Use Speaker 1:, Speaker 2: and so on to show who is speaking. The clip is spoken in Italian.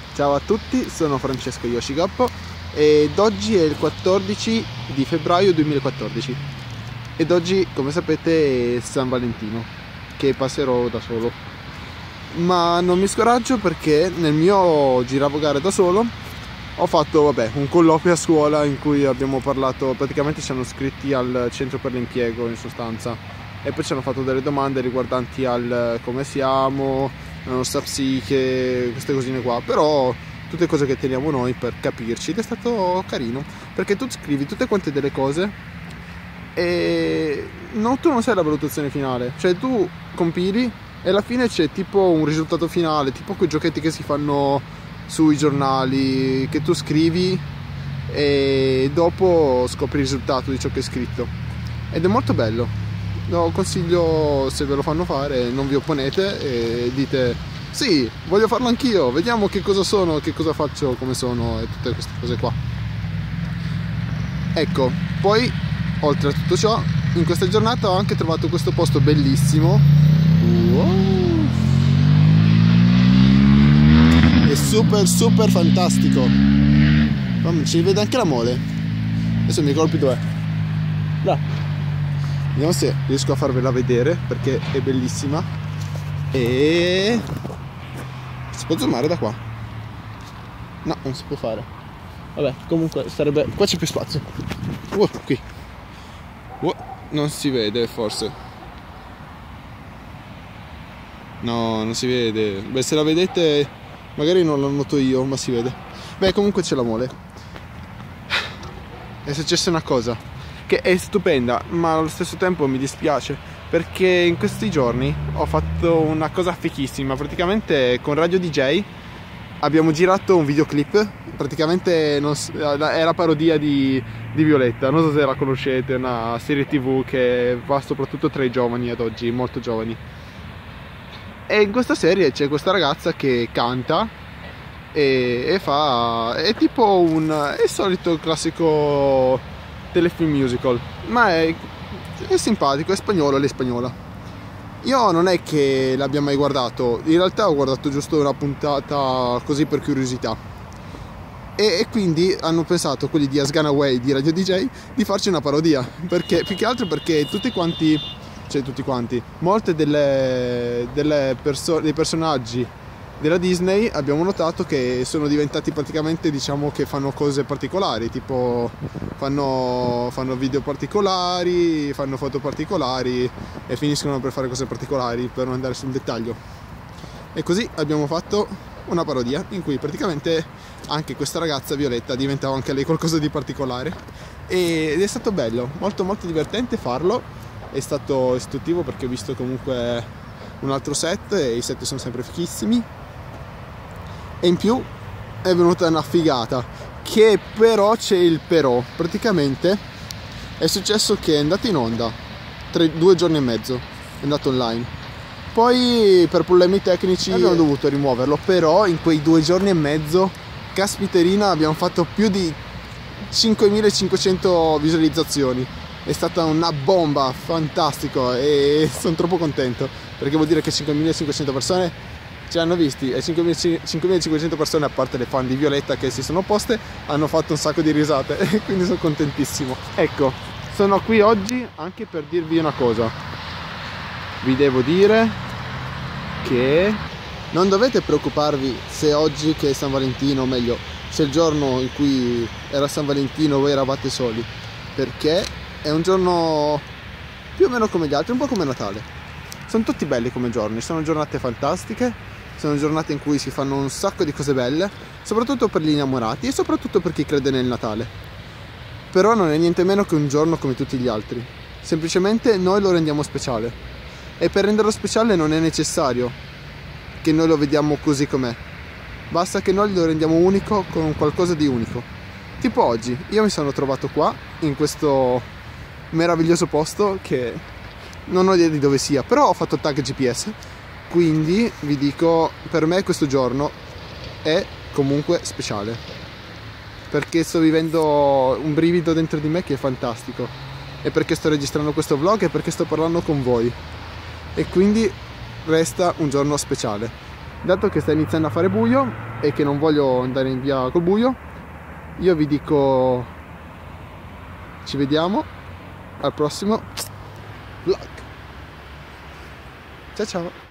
Speaker 1: Ciao a tutti, sono Francesco Yoshigoppo ed oggi è il 14 di febbraio 2014 ed oggi, come sapete, è San Valentino, che passerò da solo. Ma non mi scoraggio perché nel mio giravogare da solo ho fatto un colloquio a scuola in cui abbiamo parlato, praticamente ci hanno iscritti al centro per l'impiego in sostanza, e poi ci hanno fatto delle domande riguardanti al come siamo, la nostra psiche, queste cosine qua, però tutte cose che teniamo noi per capirci, ed è stato carino perché tu scrivi tutte quante delle cose e tu non sai la valutazione finale, cioè tu compili e alla fine c'è tipo un risultato finale, tipo quei giochetti che si fanno sui giornali, che tu scrivi e dopo scopri il risultato di ciò che è scritto, ed è molto bello. Lo consiglio, se ve lo fanno fare, non vi opponete e dite sì, voglio farlo anch'io, vediamo che cosa sono, che cosa faccio, come sono e tutte queste cose qua. Ecco, poi oltre a tutto ciò, in questa giornata ho anche trovato questo posto bellissimo. Wow. È super fantastico. Mamma, ci vede anche la mole. Adesso mi ricordo più dov'è. Là. Vediamo se riesco a farvela vedere perché è bellissima. E si può zoomare da qua? No, non si può fare. Vabbè, comunque sarebbe... Qua c'è più spazio. Qui. Non si vede forse. No, non si vede. Beh, se la vedete magari non la noto io, ma si vede. Beh, comunque c'è la mole. È successa una cosa che è stupenda, ma allo stesso tempo mi dispiace, perché in questi giorni ho fatto una cosa fichissima. Praticamente con Radio DJ abbiamo girato un videoclip, praticamente era parodia di Violetta, non so se la conoscete, è una serie TV che va soprattutto tra i giovani ad oggi, molto giovani. E in questa serie c'è questa ragazza che canta e fa... è tipo è il solito classico telefilm musical, ma è simpatico, è spagnolo, lei è spagnola. Io non è che l'abbia mai guardato, in realtà ho guardato giusto una puntata così per curiosità, e quindi hanno pensato, quelli di As Gone Away di Radio DJ, di farci una parodia, perché più che altro perché molte dei personaggi della Disney abbiamo notato che sono diventati praticamente, diciamo, che fanno cose particolari, tipo fanno video particolari, fanno foto particolari e finiscono per fare cose particolari, per non andare sul dettaglio. E così abbiamo fatto una parodia in cui praticamente anche questa ragazza Violetta diventava anche lei qualcosa di particolare, ed è stato bello, molto divertente farlo. È stato istruttivo perché ho visto comunque un altro set e i set sono sempre fichissimi, e in più è venuta una figata, che però c'è il però. Praticamente è successo che è andato in onda 2 giorni e mezzo, è andato online, poi per problemi tecnici abbiamo dovuto rimuoverlo, però in quei 2 giorni e mezzo, caspiterina, abbiamo fatto più di 5500 visualizzazioni. È stata una bomba, fantastico, e sono troppo contento perché vuol dire che 5500 persone ci hanno visti, e 5500 persone, a parte le fan di Violetta che si sono opposte, hanno fatto un sacco di risate e quindi sono contentissimo. Ecco, sono qui oggi anche per dirvi una cosa. Vi devo dire che non dovete preoccuparvi se oggi, che è San Valentino, o meglio, se il giorno in cui era San Valentino voi eravate soli, perché è un giorno più o meno come gli altri, un po' come Natale. Sono tutti belli come giorni, sono giornate fantastiche, sono giornate in cui si fanno un sacco di cose belle, soprattutto per gli innamorati e soprattutto per chi crede nel Natale. Però non è niente meno che un giorno come tutti gli altri, semplicemente noi lo rendiamo speciale, e per renderlo speciale non è necessario che noi lo vediamo così com'è, basta che noi lo rendiamo unico con un qualcosa di unico. Tipo oggi, io mi sono trovato qua, in questo meraviglioso posto che non ho idea di dove sia, però ho fatto tag GPS, quindi vi dico, per me questo giorno è comunque speciale, perché sto vivendo un brivido dentro di me che è fantastico, e perché sto registrando questo vlog e perché sto parlando con voi, e quindi resta un giorno speciale. Dato che sta iniziando a fare buio, e che non voglio andare in via col buio, io vi dico ci vediamo al prossimo vlog. Ciao ciao.